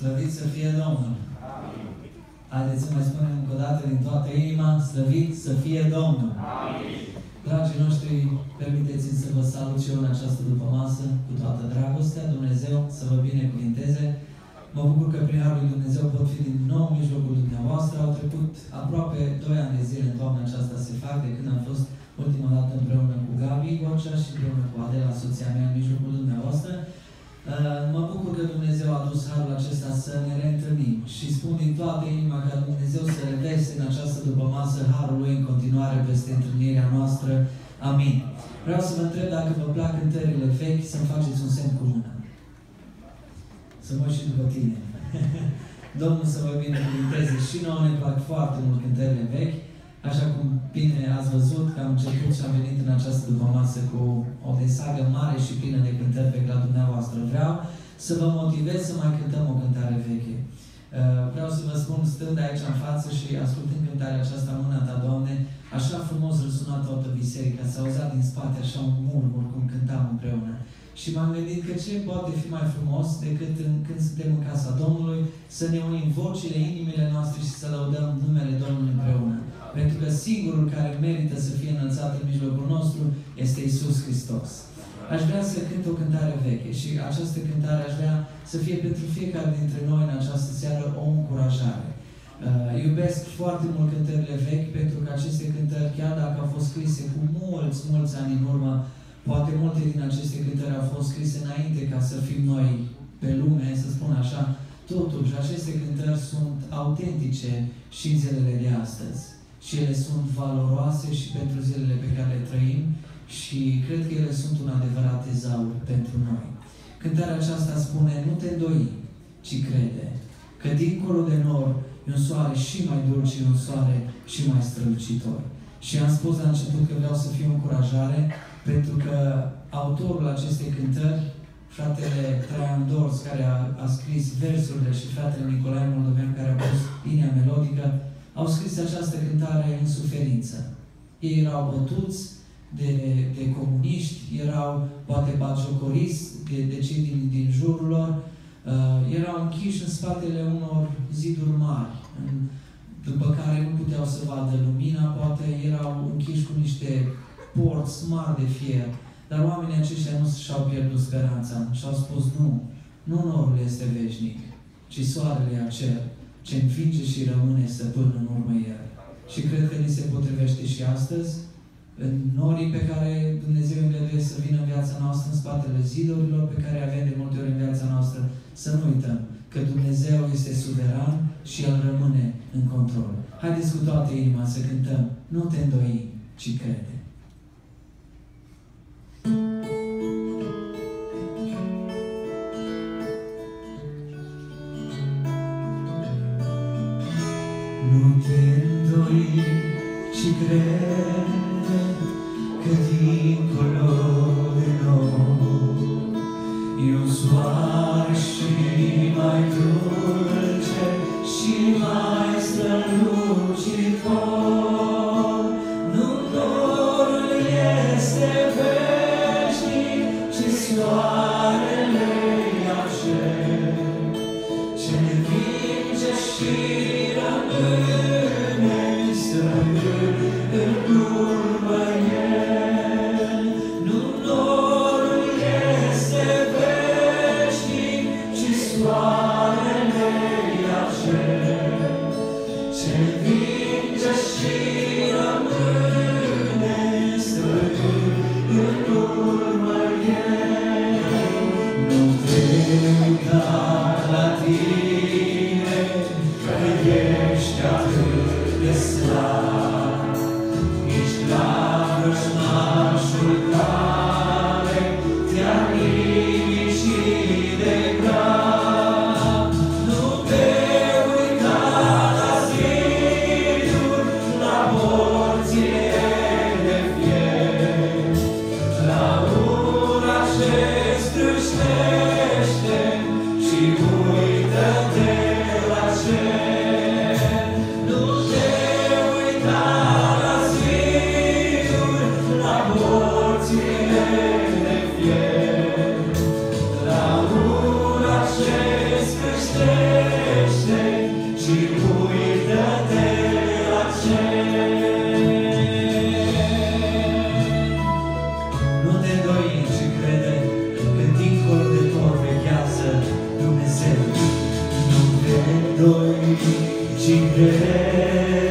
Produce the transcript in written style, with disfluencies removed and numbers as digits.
Slăvit să fie Domnul! Amin. Haideți să mai spunem încă o dată din toată inima, slăvit să fie Domnul! Amin. Dragii noștri, permiteți-mi să vă salut și eu în această dupămasă cu toată dragostea. Dumnezeu să vă binecuvinteze. Mă bucur că prin Harul lui Dumnezeu pot fi din nou în mijlocul dumneavoastră. Au trecut aproape 2 ani de zile în toamna aceasta se fac de când am fost ultima dată împreună cu Gabi Gocea și împreună cu Adela, soția mea, în mijlocul dumneavoastră. Mă bucur că Dumnezeu a adus harul acesta să ne reîntâlnim și spun din toată inima ca Dumnezeu să revese în această dupămasă harul Lui în continuare peste întâlnirea noastră. Amin. Vreau să vă întreb dacă vă plac cântările vechi, să-mi faceți un semn cu mâna. Să mă uit și după tine. Domnul să vă binecuvinteze. Și nouă ne plac foarte mult cântările vechi. Așa cum bine ați văzut că am început și am venit în această dupămasă cu o desagă mare și plină de cântări vechi la dumneavoastră. Vreau să vă motivez să mai cântăm o cântare veche. Vreau să vă spun, stând aici în față și ascultând cântarea aceasta în mâna ta, Doamne, așa frumos răsuna toată biserica, s-a auzat din spate așa un murmur cum cântam împreună. Și m-am gândit că ce poate fi mai frumos decât când suntem în casa Domnului, să ne unim vocile, inimile noastre și să lăudăm numele Domnului împreună. Pentru că singurul care merită să fie înălțat în mijlocul nostru este Iisus Hristos. Aș vrea să cânt o cântare veche și această cântare aș vrea să fie pentru fiecare dintre noi în această seară o încurajare. Iubesc foarte mult cântările vechi pentru că aceste cântări, chiar dacă au fost scrise cu mulți ani în urmă, poate multe din aceste cântări au fost scrise înainte ca să fim noi pe lume, să spun așa. Totuși, aceste cântări sunt autentice și în zilele de astăzi. Și ele sunt valoroase și pentru zilele pe care le trăim și cred că ele sunt un adevărat tezaur pentru noi. Cântarea aceasta spune, nu te îndoi, ci crede, că dincolo de nor e un soare și mai dulce, un soare și mai strălucitor. Și am spus la început că vreau să fie o încurajare, pentru că autorul acestei cântări, fratele Traian Dors, care a scris versurile, și fratele Nicolae Moldovean, care a pus linia melodică, au scris această cântare în suferință. Ei erau bătuți de comuniști, erau poate batjocoriți de cei din jurul lor, erau închiși în spatele unor ziduri mari, după care nu puteau să vadă lumina, poate erau închiși cu niște porți mari de fier, dar oamenii aceștia nu și-au pierdut speranța și au spus nu norul este veșnic, ci soarele e acel ce învinge și rămâne stăpân în urmă el. Și cred că ni se potrivește și astăzi, în norii pe care Dumnezeu îngăduie să vină în viața noastră, în spatele zidurilor pe care avem de multe ori în viața noastră, să nu uităm că Dumnezeu este suveran și El rămâne în control. Haideți cu toată inima să cântăm, nu te îndoi, ci crede. Nu te îndoi, ci crede că dincolo de noi e un soare și mai dulce și mai strălucitor. Nu norul este veșnic, ci soarele e acel ce învinge și rămâne stăpân în urmă el. Nu norul este veșnic, ci soarele e acel ce învinge și rămâne stăpân în urmă el. Nu te uita la tine, că noi ci credem.